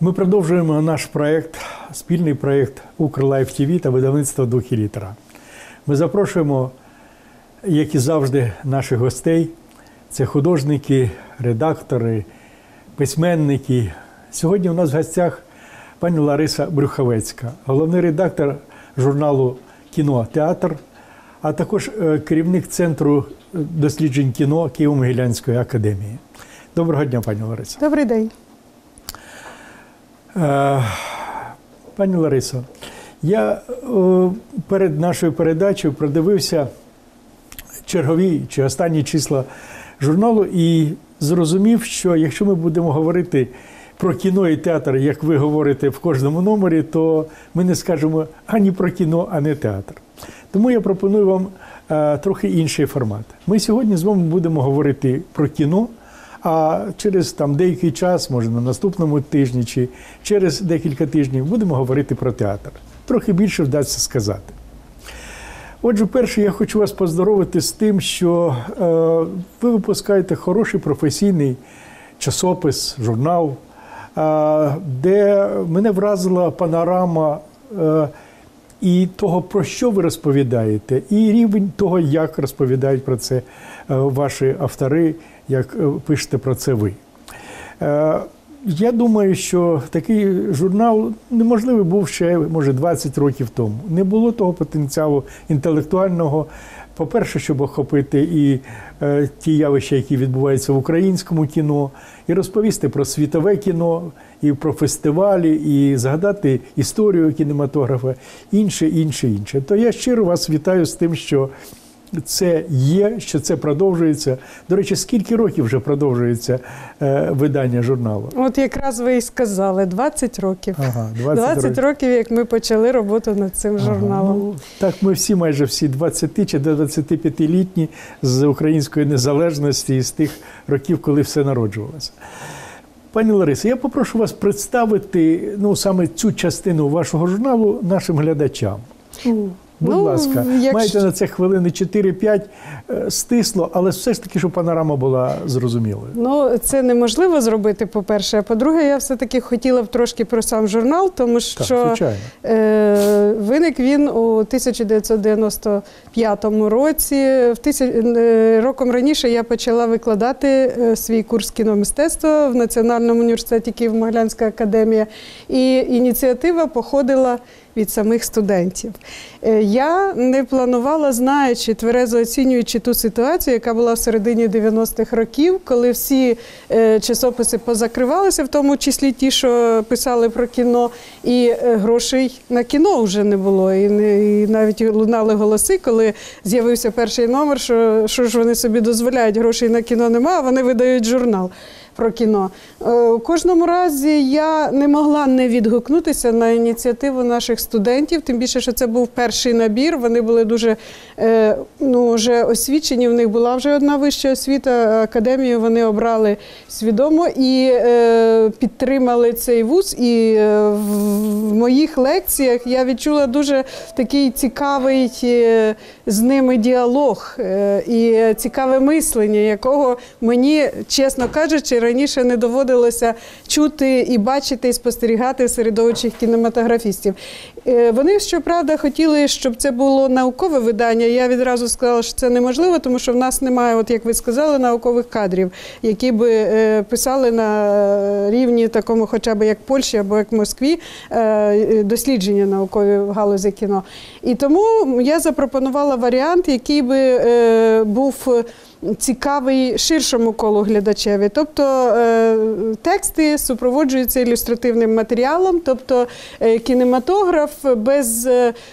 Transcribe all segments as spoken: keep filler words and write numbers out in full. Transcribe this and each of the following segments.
Ми продовжуємо наш проєкт, спільний проєкт «Укрлайф ТВ» та видавництва «Духи літера». Ми запрошуємо, як і завжди, наших гостей. Це художники, редактори, письменники. Сьогодні у нас в гостях пані Лариса Брюховецька, головний редактор журналу «Кіно Театр», а також керівник Центру досліджень кіно Києво-Могилянської академії. Доброго дня, пані Ларисо. Добрий день. Пані Ларисо, я перед нашою передачею продивився чергові чи останні числа журналу і зрозумів, що якщо ми будемо говорити про кіно і театр, як ви говорите в кожному номері, то ми не скажемо ані про кіно, ані театр. Тому я пропоную вам трохи інший формат. Ми сьогодні з вами будемо говорити про кіно, а через там деякий час, може на наступному тижні чи через декілька тижнів, будемо говорити про театр. Трохи більше вдасться сказати. Отже, перше, я хочу вас поздоровити з тим, що е, ви випускаєте хороший професійний часопис, журнал, е, де мене вразила панорама е, і того, про що ви розповідаєте, і рівень того, як розповідають про це е, ваші автори, як пишете про це ви. Е, я думаю, що такий журнал неможливий був ще, може, двадцять років тому. Не було того потенціалу інтелектуального, по-перше, щоб охопити і е, ті явища, які відбуваються в українському кіно, і розповісти про світове кіно, і про фестивалі, і згадати історію кінематографа, інше, інше, інше. То я щиро вас вітаю з тим, що це є, що це продовжується. До речі, скільки років вже продовжується е, видання журналу? От якраз ви і сказали, двадцять років. Ага, двадцять, двадцять років, як ми почали роботу над цим ага, журналом. Ну, так ми всі, майже всі двадцяти чи двадцятип'ятилітні з української незалежності і з тих років, коли все народжувалося. Пані Ларисо, я попрошу вас представити ну, саме цю частину вашого журналу нашим глядачам. Будь ну, ласка, якщо... маєте на це хвилини чотири-п'ять, стисло, але все ж таки, щоб панорама була зрозумілою. Ну, це неможливо зробити, по-перше. А по-друге, я все-таки хотіла б трошки про сам журнал, тому що так, е- виник він у тисяча дев'ятсот дев'яносто п'ятому році. В тисяч... Роком раніше я почала викладати свій курс кіномистецтва в Національному університеті Києво-Могилянська академія. І ініціатива походила від самих студентів. Я не планувала, знаючи, тверезо оцінюючи ту ситуацію, яка була в середині дев'яностих років, коли всі часописи позакривалися, в тому числі ті, що писали про кіно, і грошей на кіно вже не було. І, не, і навіть лунали голоси, коли з'явився перший номер, що, що ж вони собі дозволяють, грошей на кіно немає, а вони видають журнал про кіно. У кожному разі я не могла не відгукнутися на ініціативу наших студентів, тим більше, що це був перший набір, вони були дуже ну, вже освічені, в них була вже одна вища освіта, академію вони обрали свідомо і підтримали цей вуз. І в моїх лекціях я відчула дуже такий цікавий з ними діалог і цікаве мислення, якого мені, чесно кажучи, раніше не доводилося чути і бачити, і спостерігати в середовищі кінематографістів. Вони, щоправда, хотіли, щоб це було наукове видання. Я відразу сказала, що це неможливо, тому що в нас немає, от як ви сказали, наукових кадрів, які би писали на рівні такому хоча б як Польщі або як Москві дослідження наукові в галузі кіно. І тому я запропонувала варіант, який би був цікавий ширшому колу глядачеві. Тобто е, тексти супроводжуються ілюстративним матеріалом, тобто е, кінематограф без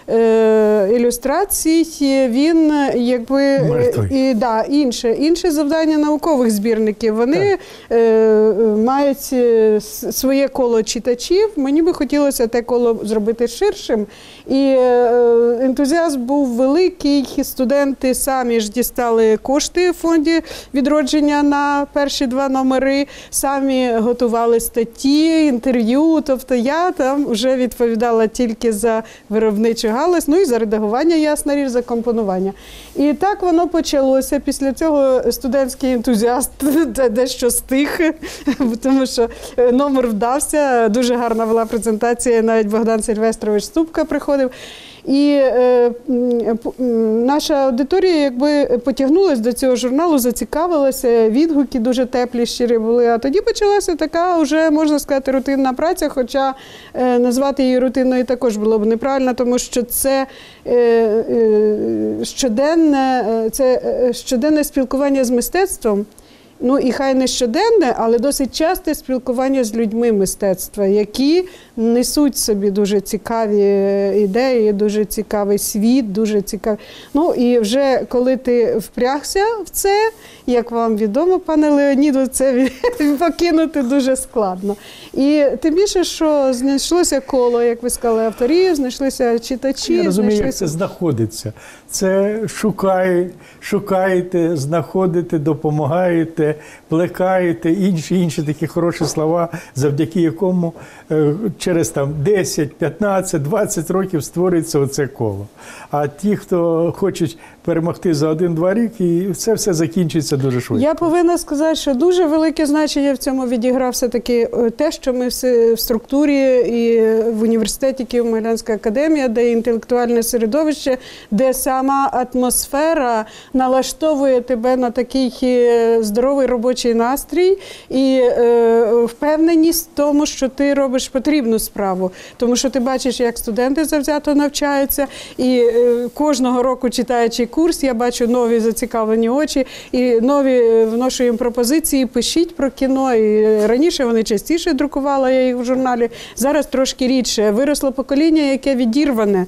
е, ілюстрацій, він якби і, да, інше, інше завдання наукових збірників. Вони е, мають своє коло читачів. Мені би хотілося те коло зробити ширшим. І е, ентузіазм був великий, студенти самі ж дістали кошти в фонді відродження на перші два номери, самі готували статті, інтерв'ю, тобто я там вже відповідала тільки тільки за виробничу галузь, ну і за редагування, ясна річ, за компонування. І так воно почалося. Після цього студентський ентузіаст дещо стих, тому що номер вдався, дуже гарна була презентація, навіть Богдан Сильвестрович Ступка приходив. І е, наша аудиторія якби потягнулася до цього журналу, зацікавилася, відгуки дуже теплі, щирі були. А тоді почалася така вже, можна сказати, рутинна праця, хоча е, назвати її рутинною також було б неправильно, тому що це е, е, щоденне, це щоденне спілкування з мистецтвом. Ну і хай не щоденне, але досить часте спілкування з людьми мистецтва, які несуть собі дуже цікаві ідеї, дуже цікавий світ, дуже цікавий. Ну і вже коли ти впрягся в це, як вам відомо, пане Леоніду, це покинути дуже складно. І тим більше, що знайшлося коло, як ви сказали, авторів, знайшлися читачі. Я розумію, знайшлися... як це знаходиться. Це шукає, шукаєте, знаходите, допомагаєте, плекаєте, інші, інші такі хороші слова, завдяки якому е, через там десять, п'ятнадцять, двадцять років створюється оце коло. А ті, хто хочуть перемогти за один-два роки, і це все закінчиться дуже швидко. Я повинна сказати, що дуже велике значення в цьому відіграв все-таки те, що ми в структурі і в університеті Києво-Могилянська академія, де інтелектуальне середовище, де сама атмосфера налаштовує тебе на такий здоровий робочий настрій і е, впевненість в тому, що ти робиш потрібну справу. Тому що ти бачиш, як студенти завзято навчаються, і е, кожного року, читаючи курс, я бачу нові зацікавлені очі і нові вношу їм пропозиції, пишіть про кіно. І раніше вони частіше друкували, я їх в журналі, зараз трошки рідше. Виросло покоління, яке відірване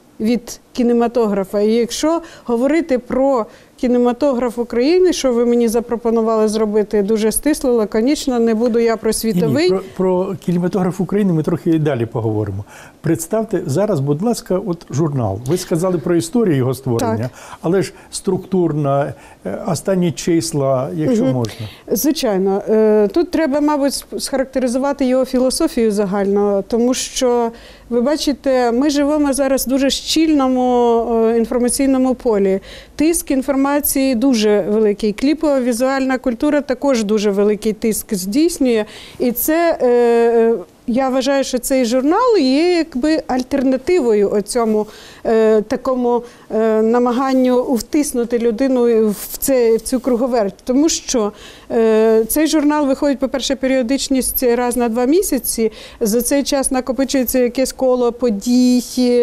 від кінематографа. І якщо говорити про кінематограф України, що ви мені запропонували зробити дуже стисло, лаконічно, не буду я про світовий. Ні, ні, про, про кінематограф України ми трохи далі поговоримо. Представте зараз, будь ласка, от журнал. Ви сказали про історію його створення, так, але ж структурна, останні числа, якщо угу. можна. Звичайно. Тут треба, мабуть, схарактеризувати його філософію загально, тому що, ви бачите, ми живемо зараз в дуже щільному інформаційному полі. Тиск інформації дуже великий. Кліпова візуальна культура також дуже великий тиск здійснює. І це, е, я вважаю, що цей журнал є якби альтернативою оцьому е, такому е, намаганню втиснути людину в, це, в цю круговерть. Тому що е, цей журнал виходить, по-перше, періодичність раз на два місяці. За цей час накопичується якесь коло подій,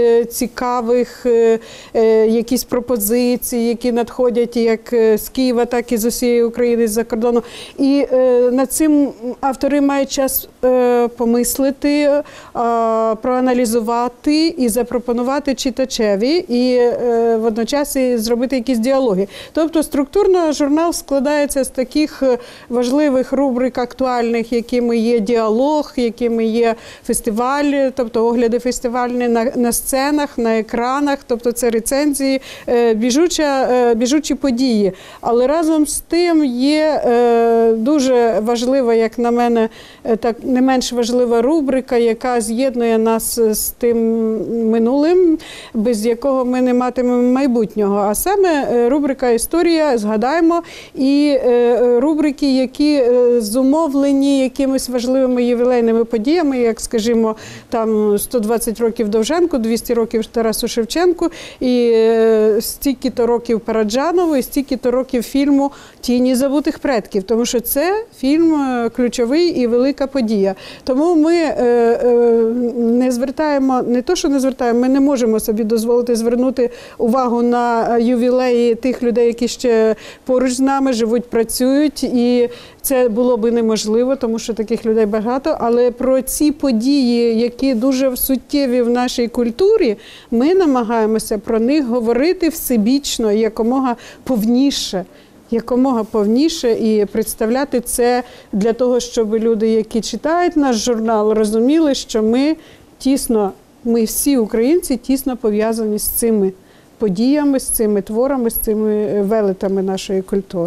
цікавих, е, е, якісь пропозиції, які надходять як з Києва, так і з усієї України, з-за кордону. І е, над цим автори мають час е, помислити, проаналізувати і запропонувати читачеві, і е, водночас і зробити якісь діалоги. Тобто структурно журнал складається з таких важливих рубрик актуальних, якими є діалог, якими є фестиваль, тобто огляди фестивальні на, на сценах, на екранах, тобто це рецензії, е, біжуча, е, біжучі події. Але разом з тим є е, дуже важлива, як на мене, е, так не менш важлива рубрика, яка з'єднує нас з тим минулим, без якого ми не матимемо майбутнього. А саме рубрика «Історія», згадаємо, і рубрики, які зумовлені якимись важливими ювілейними подіями, як, скажімо, там сто двадцять років Довженку, двісті років Тарасу Шевченку, і стільки-то років Параджанову, і стільки-то років фільму «Тіні забутих предків», тому що це фільм ключовий і велика подія. Тому ми не звертаємо, не то, що не звертаємо, ми не можемо собі дозволити звернути увагу на ювілеї тих людей, які ще поруч з нами живуть, працюють, і це було би неможливо, тому що таких людей багато, але про ці події, які дуже суттєві в нашій культурі, ми намагаємося про них говорити всебічно, якомога повніше. якомога повніше і представляти це для того, щоб люди, які читають наш журнал, розуміли, що ми тісно, ми всі українці тісно пов'язані з цими подіями, з цими творами, з цими велетами нашої культури.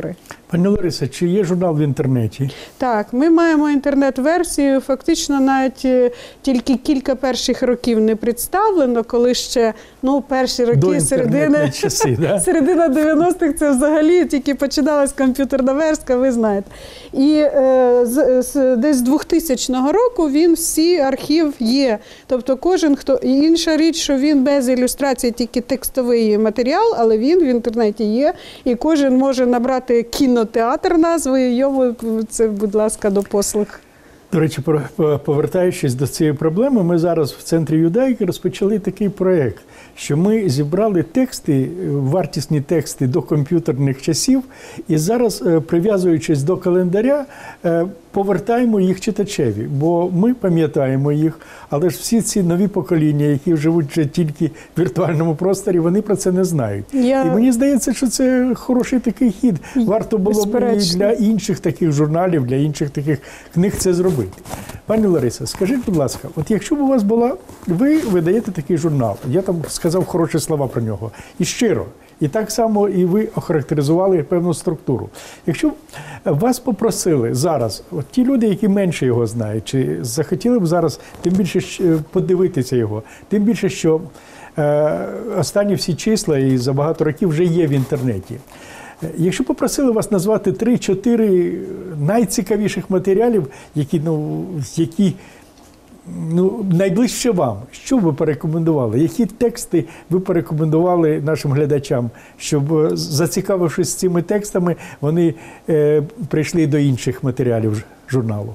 Пані Лариса, чи є журнал в інтернеті? Так, ми маємо інтернет-версію, фактично навіть тільки кілька перших років не представлено, коли ще, ну, перші роки, середини, часи, да? середина дев'яностих, це взагалі тільки починалась комп'ютерна верстка, ви знаєте. І е, з, з, десь з двохтисячного року він всі архів є. Тобто кожен, хто, і інша річ, що він без ілюстрації, тільки текстовий матеріал, але він в інтернеті є, і кожен може набрати кінотеатр назвою, йому це, будь ласка, до послуг. До речі, повертаючись до цієї проблеми, ми зараз в Центрі Юдейки розпочали такий проєкт, що ми зібрали тексти, вартісні тексти до комп'ютерних часів, і зараз, прив'язуючись до календаря, повертаємо їх читачеві, бо ми пам'ятаємо їх, але ж всі ці нові покоління, які живуть вже тільки в віртуальному просторі, вони про це не знають. Я... І мені здається, що це хороший такий хід. Варто було б і для інших таких журналів, для інших таких книг це зробити. Пані Лариса, скажіть, будь ласка, от якщо б у вас була, ви видаєте такий журнал, я там сказав хороші слова про нього, і щиро, і так само і ви охарактеризували певну структуру. Якщо б вас попросили зараз, от ті люди, які менше його знають, чи захотіли б зараз тим більше подивитися його, тим більше, що е, останні всі числа і за багато років вже є в інтернеті. Якщо попросили вас назвати три-чотири найцікавіших матеріалів, які, ну, які ну, найближче вам, що б ви порекомендували? Які тексти ви порекомендували нашим глядачам, щоб, зацікавившись цими текстами, вони е, прийшли до інших матеріалів журналу?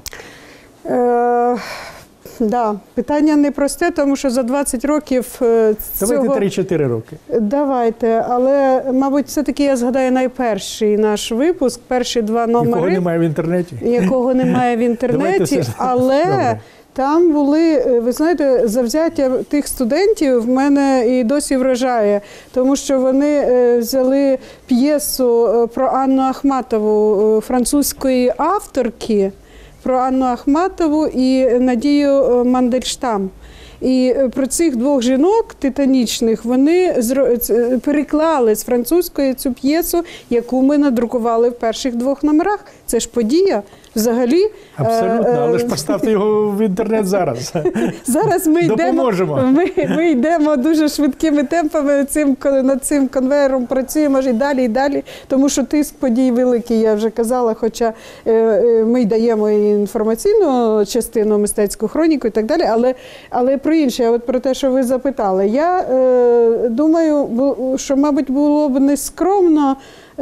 Е, да, питання непросте, тому що за двадцять років цього... Давайте три-чотири роки. Давайте, але, мабуть, все-таки я згадаю найперший наш випуск, перші два номери. Якого немає в інтернеті. Якого немає в інтернеті, але... Добре. Там були, ви знаєте, завзяття тих студентів в мене і досі вражає, тому що вони взяли п'єсу про Анну Ахматову, французької авторки, про Анну Ахматову і Надію Мандельштам. І про цих двох жінок титанічних вони переклали з французької цю п'єсу, яку ми надрукували в перших двох номерах. Це ж подія. Взагалі, абсолютно, але ж поставте його в інтернет зараз. Зараз ми йдемо, ми, ми йдемо дуже швидкими темпами, цим, над цим конвейером працюємо і далі, і далі, тому що тиск подій великий, я вже казала, хоча ми даємо і інформаційну частину, мистецьку хроніку і так далі, але, але про інше, от про те, що ви запитали. Я е, думаю, що, мабуть, було б нескромно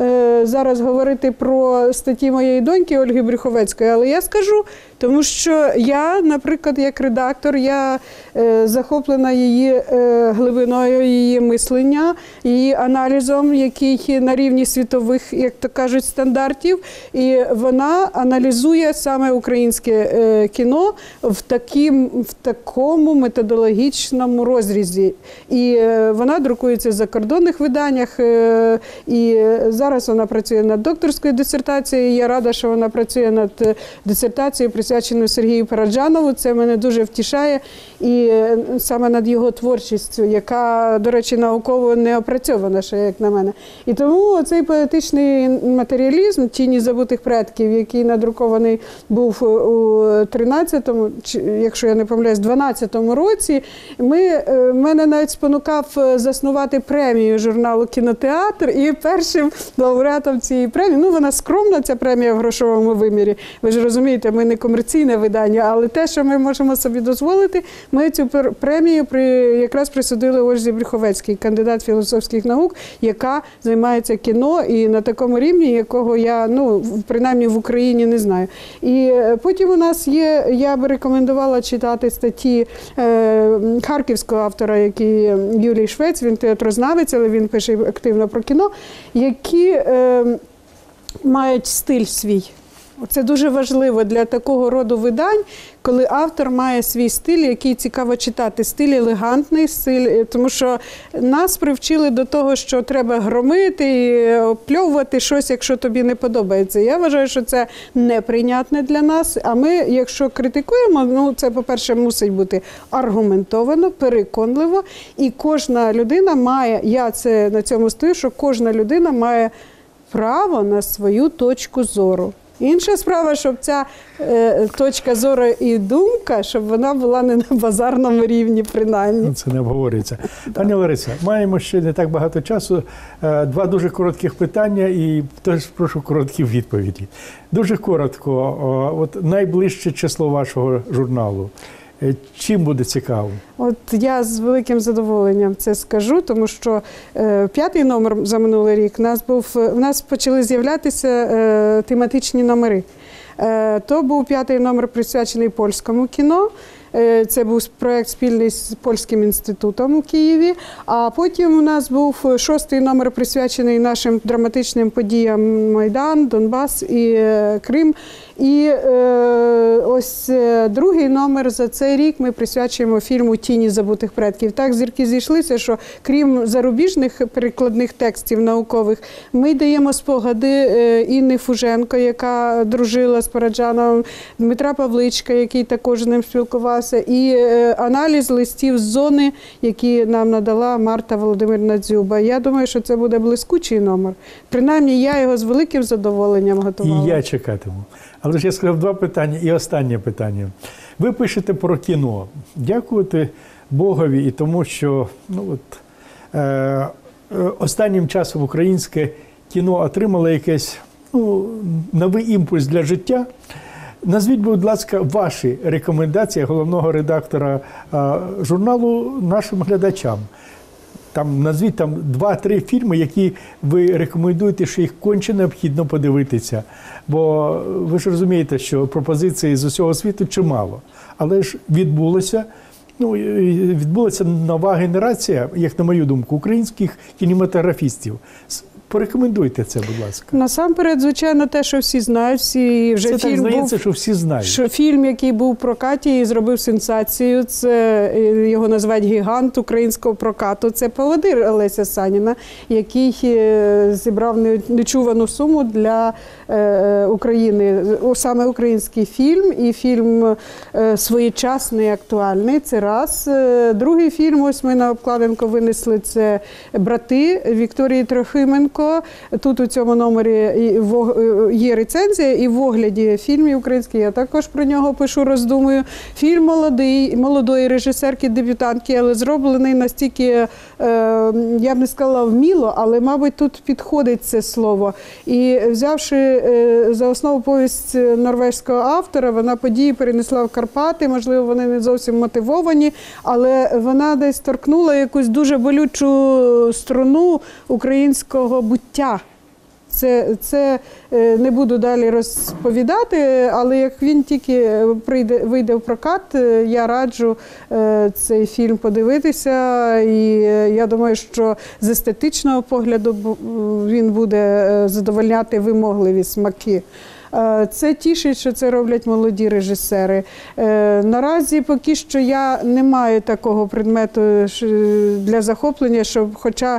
зараз говорити про статті моєї доньки Ольги Брюховецької, але я скажу, тому що я, наприклад, як редактор, я е, захоплена її е, глибиною, її мислення, її аналізом, який на рівні світових, як то кажуть, стандартів. І вона аналізує саме українське е, кіно в, таким, в такому методологічному розрізі. І е, вона друкується в закордонних виданнях, е, і зараз вона працює над докторською дисертацією. Я рада, що вона працює над дисертацією, присвяченою Сергію Параджанову. Це мене дуже втішає. І саме над його творчістю, яка, до речі, науково не опрацьована ще, як на мене. І тому цей поетичний матеріалізм «Тіні забутих предків», який надрукований був у тринадцятому, якщо я не помиляюсь, дванадцятому році, ми, мене навіть спонукав заснувати премію журналу «Кінотеатр», і першим лауреатом цієї премії, ну вона скромна, ця премія в грошовому вимірі, ви ж розумієте, ми не комерційне видання, але те, що ми можемо собі дозволити, ми цю премію при, якраз присудили Ользі Брюховецькій, кандидат філософських наук, яка займається кіно і на такому рівні, якого я, ну, принаймні в Україні не знаю. І потім у нас є, я би рекомендувала читати статті е, харківського автора, який Юлій Швець, він театрознавець, але він пише активно про кіно, які е, мають стиль свій. Це дуже важливо для такого роду видань, коли автор має свій стиль, який цікаво читати. Стиль елегантний, стиль, тому що нас привчили до того, що треба громити і опльовувати щось, якщо тобі не подобається. Я вважаю, що це неприйнятне для нас, а ми, якщо критикуємо, ну це, по-перше, мусить бути аргументовано, переконливо, і кожна людина має, я це на цьому стою, що кожна людина має право на свою точку зору. Інша справа, щоб ця е, точка зору і думка, щоб вона була не на базарному рівні, принаймні. Це не обговорюється. Пані Лариса, маємо ще не так багато часу. Е, два дуже коротких питання і теж прошу короткі відповіді. Дуже коротко, о, от найближче число вашого журналу. Е, чим буде цікаво? От я з великим задоволенням це скажу, тому що е, п'ятий номер за минулий рік у нас був, у нас почали з'являтися е, тематичні номери. Е, то був п'ятий номер присвячений польському кіно. Е, це був проєкт спільний з Польським інститутом у Києві. А потім у нас був шостий номер присвячений нашим драматичним подіям Майдан, Донбас і е, Крим. І е, ось другий номер за цей рік ми присвячуємо фільму «Тіні забутих предків». Так зірки зійшлися, що крім зарубіжних перекладних текстів наукових, ми даємо спогади Інни Фуженко, яка дружила з Параджановим, Дмитра Павличка, який також з ним спілкувався, і аналіз листів з зони, які нам надала Марта Володимирівна Дзюба. Я думаю, що це буде блискучий номер. Принаймні, я його з великим задоволенням готувала. І я чекатиму. Але ж я сказав два питання і останнє питання. Ви пишете про кіно. Дякувати Богові і тому, що ну, от, е, останнім часом українське кіно отримало якийсь ну, новий імпульс для життя. Назвіть, будь ласка, ваші рекомендації головного редактора е, журналу нашим глядачам. Там, назвіть там два-три фільми, які ви рекомендуєте, що їх конче необхідно подивитися. Бо ви ж розумієте, що пропозицій з усього світу чимало. Але ж відбулося, ну, відбулася нова генерація, як на мою думку, українських кінематографістів. Порекомендуйте це, будь ласка. Насамперед, звичайно, те, що всі знають, всі вже це фільм так здається, був, що всі знають. Що фільм, який був в прокаті і зробив сенсацію, це його називають гігант українського прокату. Це «Поводир» Олеся Саніна, який зібрав нечувану суму для е, України. Саме український фільм і фільм е, своєчасний, актуальний. Це раз. Другий фільм, ось ми на обкладинку винесли, це «Брати» Вікторії Трохименко. Тут у цьому номері є рецензія, і в огляді фільмів українських я також про нього пишу, роздумую. Фільм молодий, молодої режисерки-дебютантки, але зроблений настільки, я б не сказала вміло, але, мабуть, тут підходить це слово. І взявши за основу повість норвезького автора, вона події перенесла в Карпати, можливо, вони не зовсім мотивовані, але вона десь торкнула якусь дуже болючу струну українського буття. Це, це не буду далі розповідати, але як він тільки прийде, вийде в прокат, я раджу цей фільм подивитися. І я думаю, що з естетичного погляду він буде задовольняти вимогливі смаки. Це тішить, що це роблять молоді режисери. Наразі поки що я не маю такого предмету для захоплення, що, хоча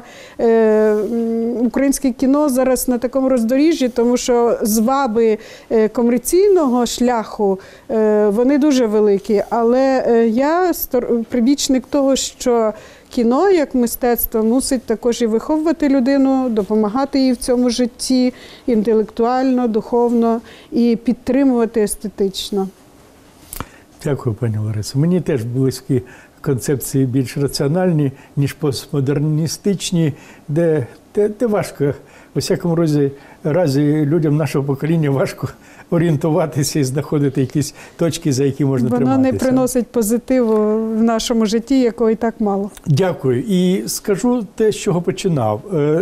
українське кіно зараз на такому роздоріжжі, тому що зваби комерційного шляху, вони дуже великі. Але я прибічник того, що кіно, як мистецтво, мусить також і виховувати людину, допомагати їй в цьому житті інтелектуально, духовно і підтримувати естетично. Дякую, пані Ларисо. Мені теж близькі концепції більш раціональні, ніж постмодерністичні, де, де, де важко, у всякому разі, разі людям нашого покоління важко орієнтуватися і знаходити якісь точки, за які можна Воно триматися. Воно не приносить позитиву в нашому житті, якого і так мало. Дякую. І скажу те, з чого починав.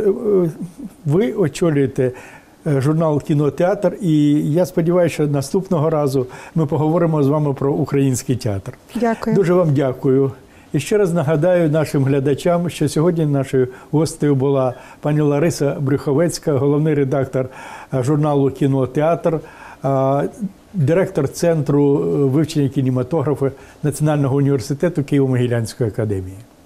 Ви очолюєте журнал «Кінотеатр», і я сподіваюся, що наступного разу ми поговоримо з вами про український театр. Дякую. Дуже вам дякую. І ще раз нагадаю нашим глядачам, що сьогодні нашою гостею була пані Лариса Брюховецька, головний редактор журналу «Кінотеатр», директор Центру вивчення кінематографу Національного університету Києво-Могилянської академії.